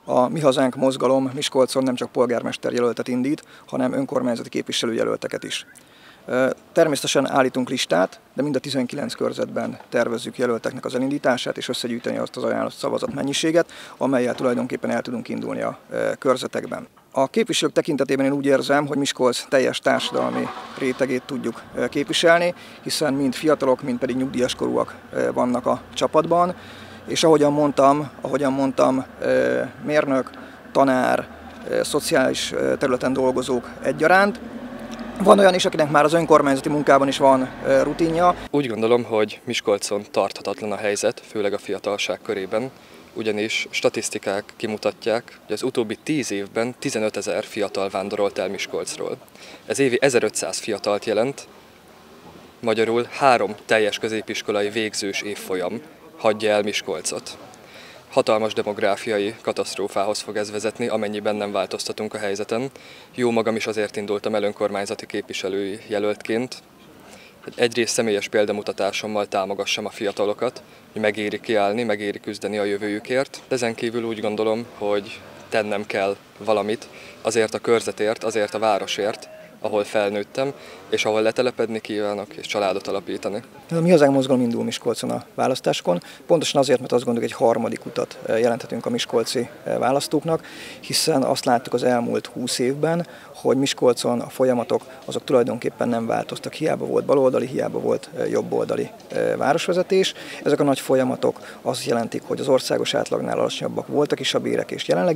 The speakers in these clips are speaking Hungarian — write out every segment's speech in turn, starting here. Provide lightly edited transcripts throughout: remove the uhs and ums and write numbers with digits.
A Mi Hazánk mozgalom Miskolcon nem csak polgármesterjelöltet indít, hanem önkormányzati képviselőjelölteket is. Természetesen állítunk listát, de mind a 19 körzetben tervezzük jelölteknek az elindítását és összegyűjteni azt az ajánlott szavazat mennyiséget, amellyel tulajdonképpen el tudunk indulni a körzetekben. A képviselők tekintetében én úgy érzem, hogy Miskolc teljes társadalmi rétegét tudjuk képviselni, hiszen mind fiatalok, mind pedig nyugdíjas korúak vannak a csapatban, és ahogyan mondtam, mérnök, tanár, szociális területen dolgozók egyaránt. Van olyan is, akinek már az önkormányzati munkában is van rutinja. Úgy gondolom, hogy Miskolcon tarthatatlan a helyzet, főleg a fiatalság körében, ugyanis statisztikák kimutatják, hogy az utóbbi 10 évben 15 000 fiatal vándorolt el Miskolcról. Ez évi 1500 fiatalt jelent, magyarul 3 teljes középiskolai végzős évfolyam hagyja el Miskolcot. Hatalmas demográfiai katasztrófához fog ez vezetni, amennyiben nem változtatunk a helyzeten. Jó magam is azért indultam el önkormányzati képviselői jelöltként, hogy egyrészt személyes példamutatásommal támogassam a fiatalokat, hogy megéri kiállni, megéri küzdeni a jövőjükért. De ezen kívül úgy gondolom, hogy tennem kell valamit azért a körzetért, azért a városért, ahol felnőttem, és ahol letelepedni kívánok, és családot alapítani. A Mi Hazánk mozgalom indul Miskolcon a választáskon, pontosan azért, mert azt gondoljuk, egy harmadik utat jelenthetünk a miskolci választóknak, hiszen azt láttuk az elmúlt 20 évben, hogy Miskolcon a folyamatok azok tulajdonképpen nem változtak. Hiába volt baloldali, hiába volt jobboldali városvezetés. Ezek a nagy folyamatok azt jelentik, hogy az országos átlagnál alacsonyabbak voltak is a bérek, és jelenleg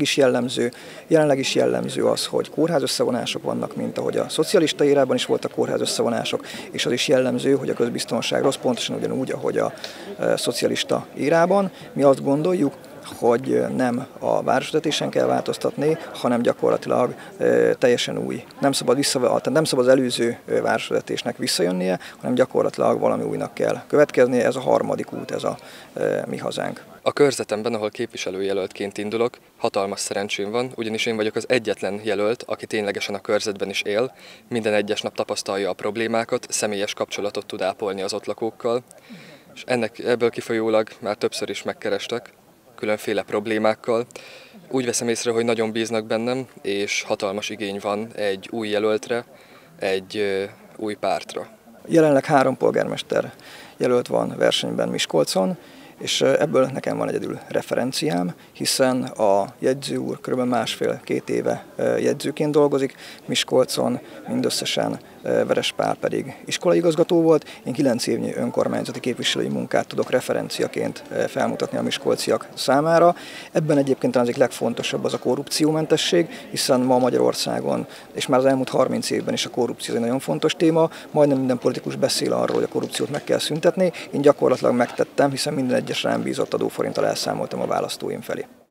is jellemző az, hogy kórház összevonások vannak, mint ahogy a szocialista érában is voltak kórház összevonások, és az is jellemző, hogy a közbiztonság rossz, pontosan ugyanúgy, ahogy a szocialista érában. Mi azt gondoljuk, hogy nem a városvezetésen kell változtatni, hanem gyakorlatilag teljesen új. Nem szabad az előző városvezetésnek visszajönnie, hanem gyakorlatilag valami újnak kell következnie. Ez a harmadik út, ez a Mi Hazánk. A körzetemben, ahol képviselőjelöltként indulok, hatalmas szerencsém van, ugyanis én vagyok az egyetlen jelölt, aki ténylegesen a körzetben is él, minden egyes nap tapasztalja a problémákat, személyes kapcsolatot tud ápolni az ott lakókkal, és ebből kifolyólag már többször is megkerestek különféle problémákkal. Úgy veszem észre, hogy nagyon bíznak bennem, és hatalmas igény van egy új jelöltre, egy új pártra. Jelenleg 3 polgármester jelölt van versenyben Miskolcon, és ebből nekem van egyedül referenciám, hiszen a jegyző úr kb. 1,5-2 éve jegyzőként dolgozik Miskolcon, mindösszesen Veres Pál pedig iskolaigazgató volt. Én 9 évnyi önkormányzati képviselői munkát tudok referenciaként felmutatni a miskolciak számára. Ebben egyébként az egyik legfontosabb az a korrupciómentesség, hiszen ma Magyarországon, és már az elmúlt 30 évben is a korrupció egy nagyon fontos téma, majdnem minden politikus beszél arról, hogy a korrupciót meg kell szüntetni. Én gyakorlatilag megtettem, hiszen minden egyes rám bízott adóforinttal elszámoltam a választóim felé.